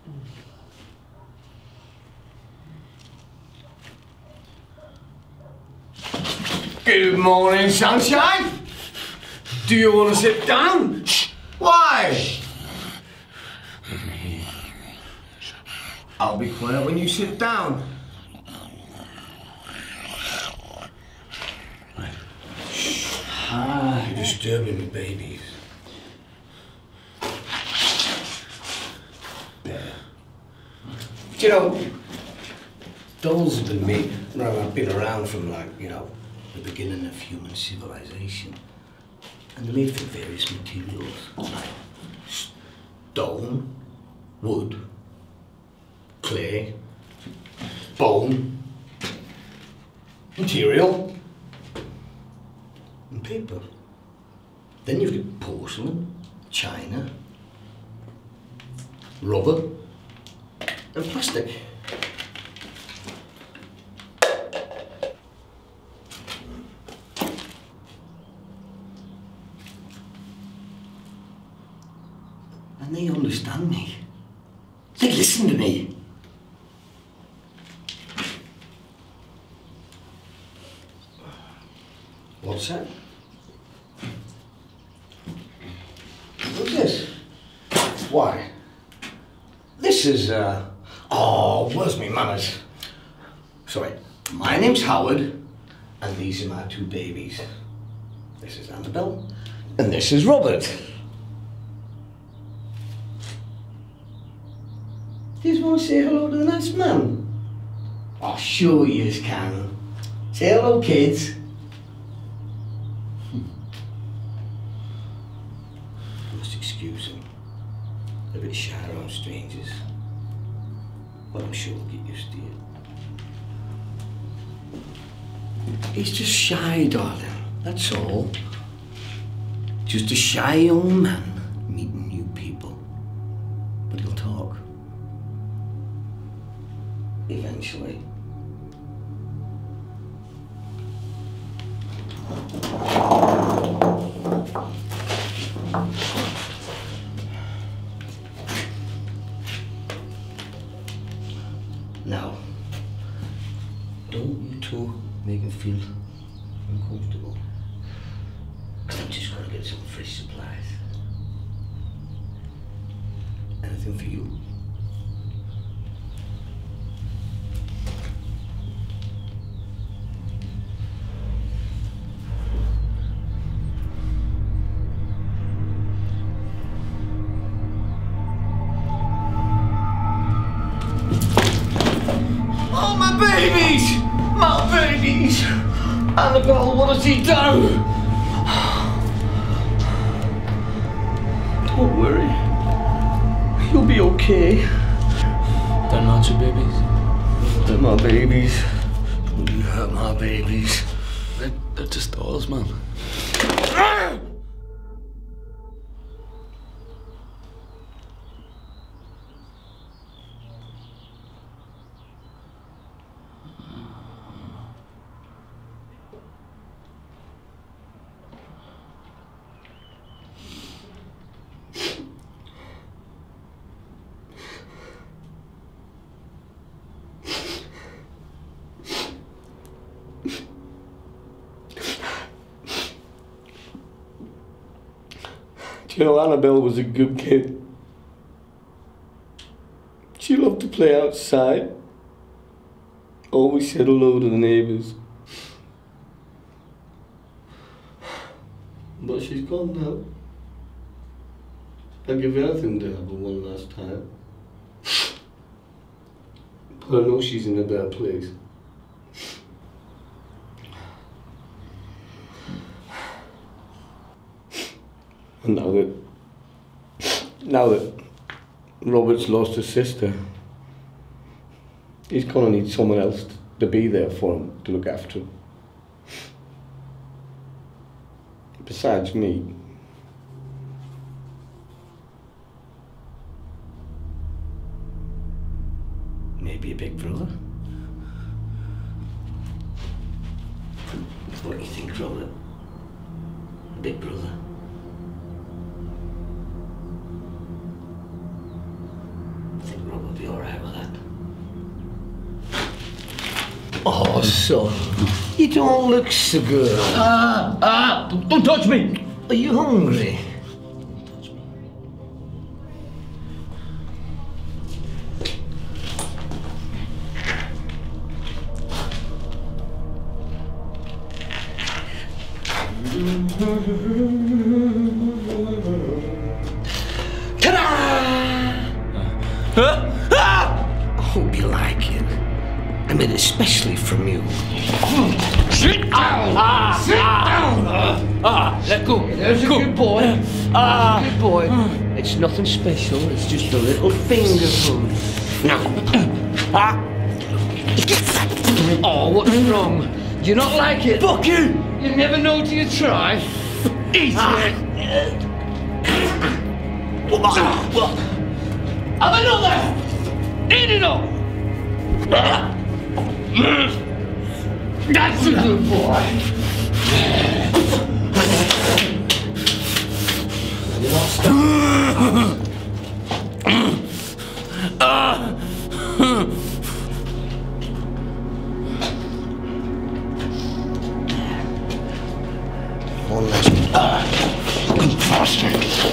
Good morning, sunshine. Do you want to sit down? Shh. Why? I'll be quiet when you sit down. Ah, you're disturbing me, babies. There. You know, dolls have been made, well, I've been around from the beginning of human civilization. And they're made from various materials, like stone, wood, clay, bone, material, and paper. Then you've got porcelain, china, rubber, and plastic. And they understand me. They listen to me. What's that? What's this? Why? This is, oh, where's me manners? Sorry, my name's Howard, and these are my two babies. This is Annabelle, and this is Robert. Do you just want to say hello to the nice man? Oh, sure you can. Say hello, kids. You must excuse him. They're a bit shy around strangers. But I'm sure we'll get used to it. He's just shy, darling. That's all. Just a shy young man meeting new people. But he'll talk. Eventually. Now, don't you two make him feel uncomfortable. Because I'm just going to get some fresh supplies. Anything for you? Babies! My babies! Annabelle, what has he done? Don't worry. You'll be okay. They're not your babies? They're my babies. You hurt my babies. They're just dolls, man. You know, Annabelle was a good kid. She loved to play outside. Always said hello to the neighbours. But she's gone now. I'd give anything to have her one last time. But I know she's in a bad place. And now that Robert's lost his sister, he's gonna need someone else to be there for him, to look after him. Besides me. Maybe a big brother? What do you think, Robert? A big brother? I think we'll be all right with that. Oh, son, you don't look so good. Don't touch me! Are you hungry? I hope you like it. I made it especially from you. Sit down! Sit down! Let go. There's a good boy. Good boy. It's nothing special. It's just a little finger food. Now. Oh, what's wrong? Do you not like it? Fuck you! You never know till you try. Eat it! Have another! Eat it all! That's a good boy. You lost him. One last faster.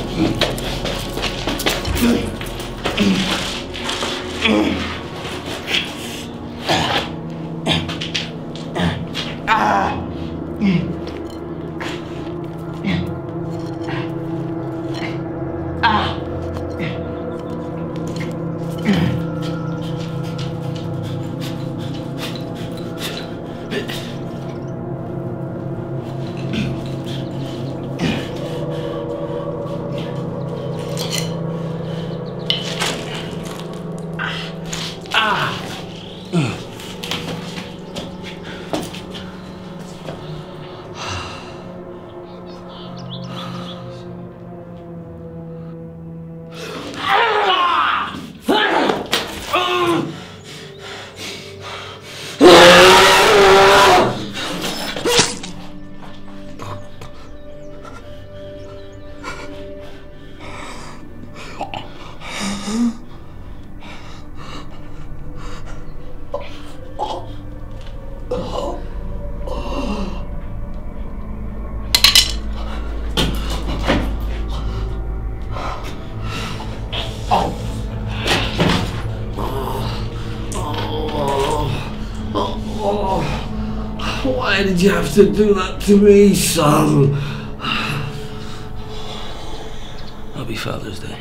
Why did you have to do that to me, son? Happy Father's Day.